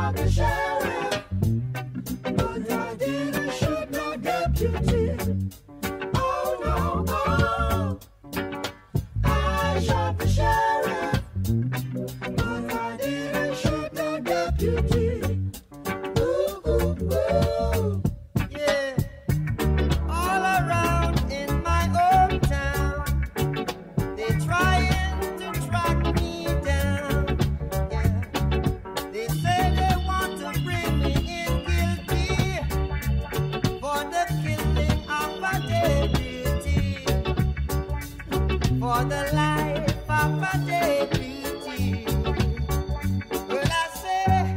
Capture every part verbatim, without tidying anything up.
shot the sheriff, but I didn't shoot no deputy. Oh no, oh, I shot the sheriff, but I didn't shoot no deputy. Ooh, ooh, ooh. Yeah, all around in my hometown, they trying to track me down. Yeah, they say they want to bring me in guilty for the killing of a deputy, for the life of a deputy. Well, I say,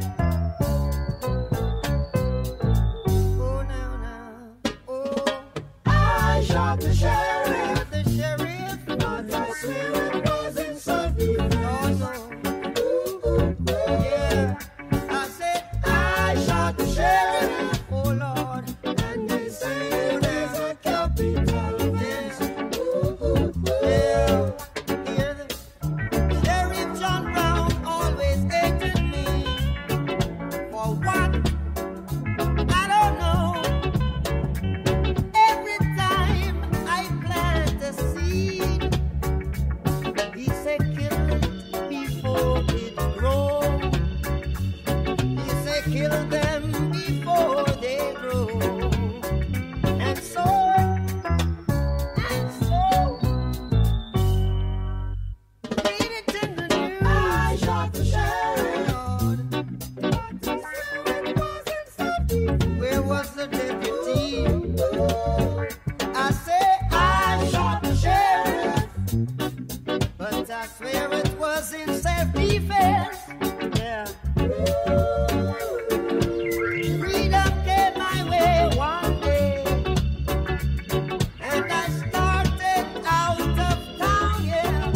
oh now, now, oh, I shot the sheriff, the sheriff, but I swear it was in self-defense. oh no, Ooh, ooh, ooh. yeah, I said, I shot the sheriff, oh Lord, and they say there's a capital offense. Ooh, ooh, ooh. yeah, hear the Sheriff John Brown always hated me for what? I don't know. Every time I plant a seed, he said kill it before it grows. He said kill them before they grow. And so, and so, read it in the news. I shot the sheriff, Lord, but I swear it was in self-defense. where was the deputy? Ooh, I say I shot the sheriff, but I swear it was in self-defense. Yeah. Freedom came my way one day, and I started out of town, yeah.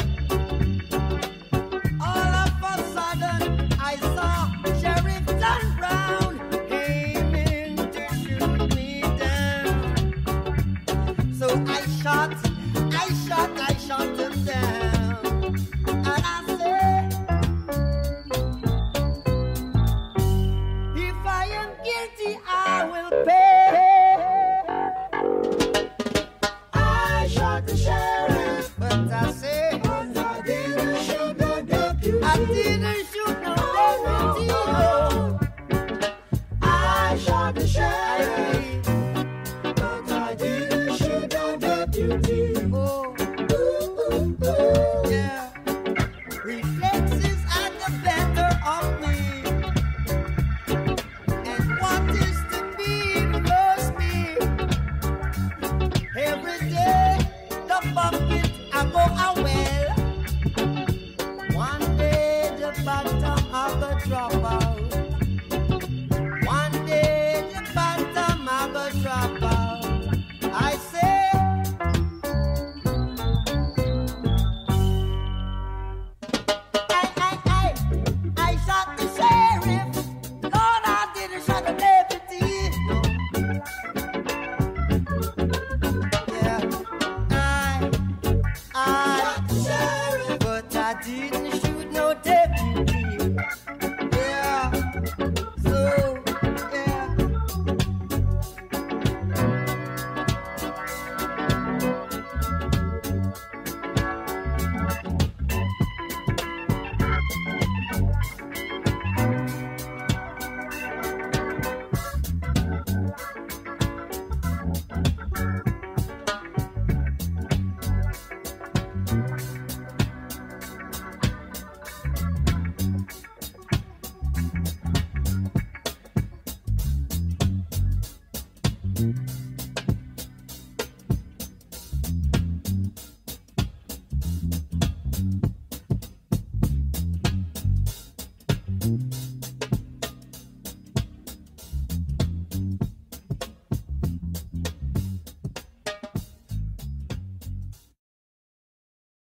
All of a sudden, I saw Sheriff John Brown came in to shoot me down. So I shot, I shot, I shot him down. And I said, if I am guilty, I will pay. I shot the sheriff, But I say, but I didn't shoot the deputy. I didn't shoot no deputy. Oh, I shot the I sheriff, did. but I didn't shoot the deputy. Oh, Ooh, ooh, ooh. yeah. Reflexes are the better of me. And what is to be knows me. Every day, the bucket I go a well. One day, the bottom of the drop out. One day, the bottom of the drop out. I say, I, I, I, I shot the sheriff. Lord, I didn't shot the deputy. Yeah, I, I Shot the sheriff, but I didn't shoot no deputy. Yeah, so, yeah. I